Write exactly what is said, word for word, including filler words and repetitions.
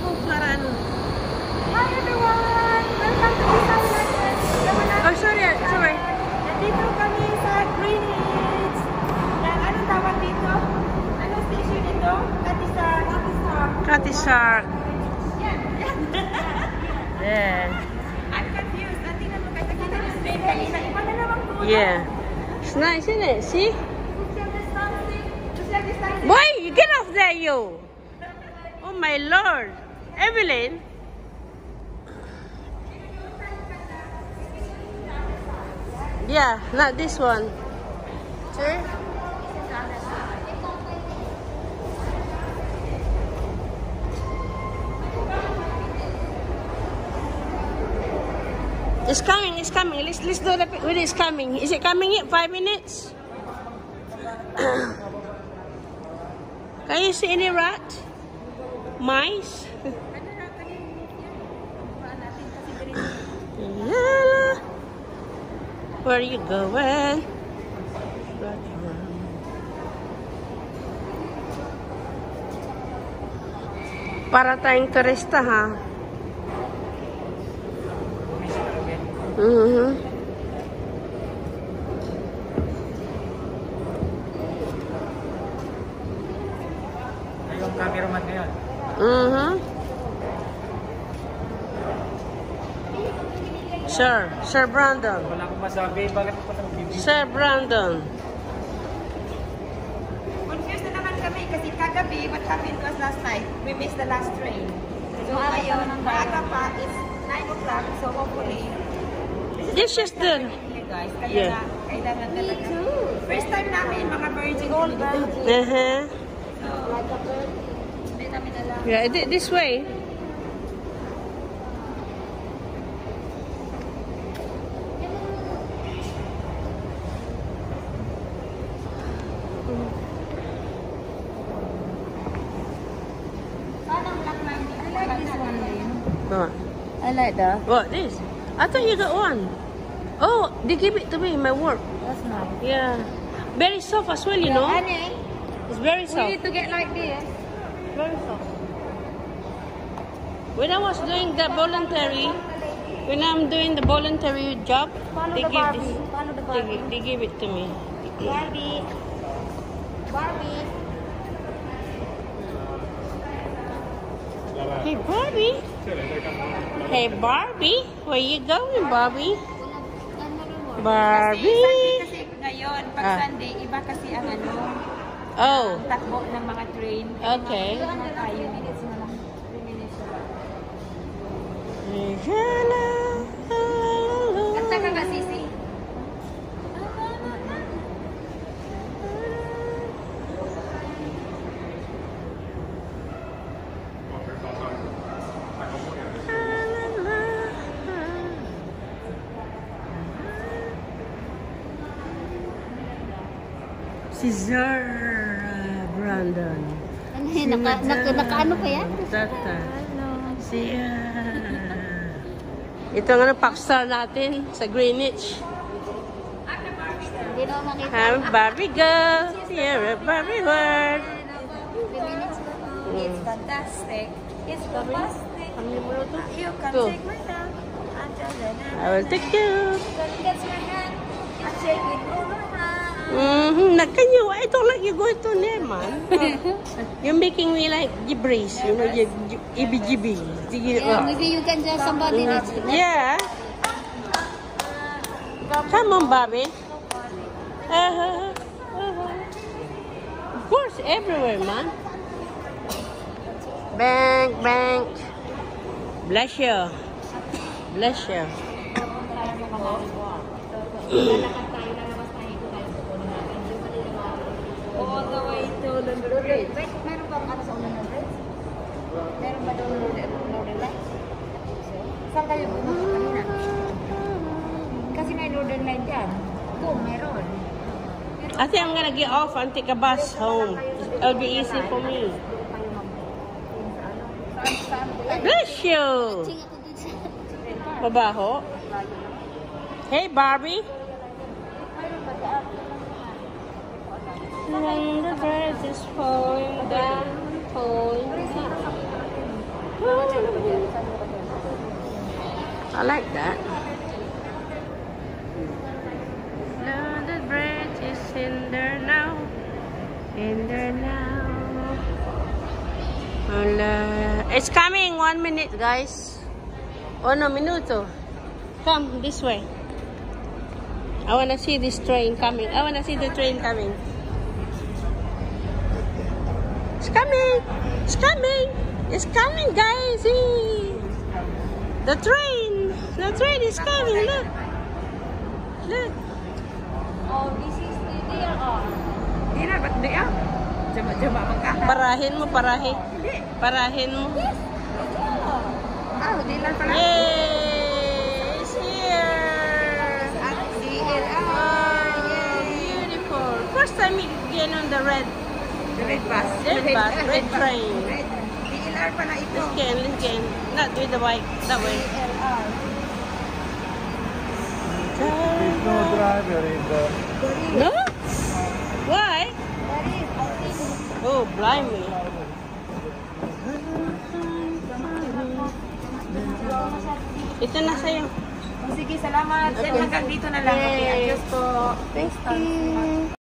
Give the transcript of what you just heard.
ko para ano. Hi everyone! Welcome to Thailand. Oh, sorry, sorry. Nandito kami sa Greenwich. Yan, anong tawag dito? Anong station dito? Katisar. Katisar. Katisar. Yan. Yeah. I'm confused. Natingnan mo kasi kita yung train kanina. Iba na naman po. Yeah. It's nice, isn't it? See? Social distancing. Social distancing. Boy, you get off there, you. Oh my Lord. Evelyn. Yeah, not this one. Sir? It's coming, it's coming. Let's let's do the when it's coming. Is it coming in five minutes? Can you see any rat? Mice? Yeah. Where are you going? Para tayong turista, ha? Mm-hmm. Yung cameraman ngayon. Mm-hmm. Sir, Sir Brandon. Wala akong masabi. Bakit pa ng bibig? Sir Brandon. Confused na naman kami kasi kagabi, what happened to us last night? We missed the last train. So ngayon, maaga pa, it's nine o'clock, so hopefully, This is the... here guys. Kaya Yeah. na, kailangan talaga. First time namin, mga virgin. Gold virgin. Uh-huh. So, like a bird. Hindi namin alam. Yeah, th- this way. Parang black line. I like this one, Lynn. What? I like that. What, this? I thought you got one. Oh, they give it to me in my work. That's nice. Yeah. Very soft as well, you know. Honey, It's very we soft. need to get like this. Very soft. When I was doing the voluntary, when I'm doing the voluntary job, Follow they the give Barbie. this. Follow the They, Barbie. gi- they give it to me. Barbie. Barbie. Hey Barbie. Hey Barbie, where you going, Barbie? Kasi Barbie. Sunday kasi ngayon, pag Ah. Sunday, iba kasi ang ano, Oh, ang takbo ng mga train. okay. Ano tayo? Minutes na lang. three minutes na lang. Kanta ka ba, Sisi? Si Sir uh, Brandon. Ano yun? Naka, naka, naka ano pa yan? Tata. Si uh, ito nga ang popstar natin sa Greenwich. Hindi naman makita. I'm Barbie girl. Here at Barbie world. three minutes pa. It's fantastic. It's fantastic. You can Go. take my hand. I will take you. You can catch my hand. And shake it over my Mm-hmm. Can you? I don't like you going too near, man. You're making me like gibberish. You know, you, you ibby-jibby. Yeah, maybe you can just somebody next to that. Yeah. Come on, Bobby. Uh-huh. Uh-huh. Of course, everywhere, man. Bank, bank. Bless you. Bless you. all the way to London Bridge. Wait, meron bang ano sa ulan ng bridge? Meron ba doon Northern Light? Saan kayo pumunta kanina? Kasi may Northern Light dyan. Kung meron. I think I'm gonna get off and take a bus home. It'll be easy for me. Bless you. Ching ako dun sa... Mabaho. Hey, Barbie. When the birds is falling down, falling down. I like that. London Bridge is in there now. In there now. Hola. It's coming. One minute, guys. Oh no, minuto. Come this way. I wanna see this train coming. I wanna see the train coming. It's coming. It's coming. It's coming, guys. See? The train. The train is coming. Look. Look. Oh, this is the deal. Oh. Di na, ba't di ah? Jama-jama magkaka. Parahin mo, parahin. Hindi. Parahin mo. Yes. Ah, di lang pala. Yay! It's here. At D L R. Oh, beautiful. First time again on the red. The red bus. Red bus, red bus. train. Red. D L R pala ito. Let's get, let's get. Not with the bike. That way. D L R. There's no driver in the... No? Why? That is, I think. Oh, blimey. Ito na sa'yo. Sige, salamat. Yan, hanggang dito na lang. Okay, Yay. adios po. Thank you.